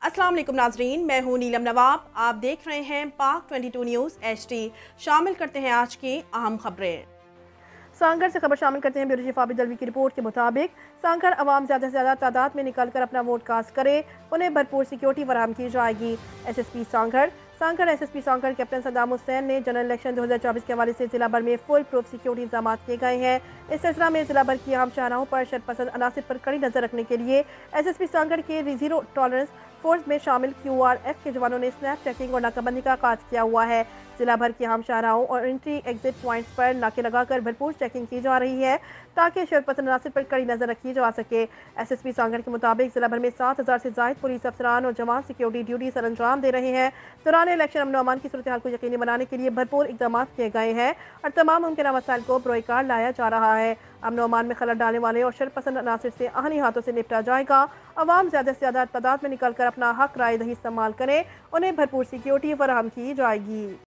अस्सलाम वालेकुम नाजरीन, मैं हूं नीलम नवाब। आप देख रहे हैं पाक 22 न्यूज़ HD। शामिल करते हैं आज की अहम खबरें। सांगड़ से खबर शामिल करते हैं। ब्यूरो चीफ आबिद दलवी की रिपोर्ट के मुताबिक सांगड़ अवाम ज़्यादा से ज़्यादा तादाद में निकलकर अपना वोट कास्ट करे, उन्हें भरपूर सिक्योरिटी फराहम की जाएगी। SSP सांगड़ SSP सांगड़ कैप्टन सद्दाम हुसैन ने जनरल इलेक्शन 2024 के हवाले से जिला भर में फुल प्रूफ सिक्योरिटी इंतजाम किए गए हैं। इस सिलसिला में जिला भर की आम शाहराहों पर शरपसंद अनासिर पर कड़ी नजर रखने के लिए SSP सांगड़ के जीरो टॉलरेंस फोर्स में शामिल QRF के जवानों ने स्नैप चेकिंग और नाकाबंदी का आगाज किया हुआ है। जिला भर के आम शाहराहों और एंट्री एग्जिट पॉइंट्स पर नाके लगाकर भरपूर चेकिंग की जा रही है ताकि शरपसंद अनासिर पर कड़ी नजर रखी जा सके। SSP सांगड़ के मुताबिक जिला भर में 7,000 से ज्यादा पुलिस अफसरान और जवान सिक्योरिटी ड्यूटी सर अंजाम दे रहे हैं। दौरान इलेक्शन अमन अमान की सूरत हाल को यकीनी बनाने के लिए भरपूर इकदाम किए गए हैं और तमाम मुमकिन मसाइल को बरोकार लाया जा रहा है। अमन अमान में खलल डालने वाले और शरपसंद अनासिर से आहनी हाथों से निपटा जाएगा। अवाम ज्यादा से ज्यादा तादाद में निकलकर अपना हक राय दही इस्तेमाल करें, उन्हें भरपूर सिक्योरिटी फराहम की जाएगी।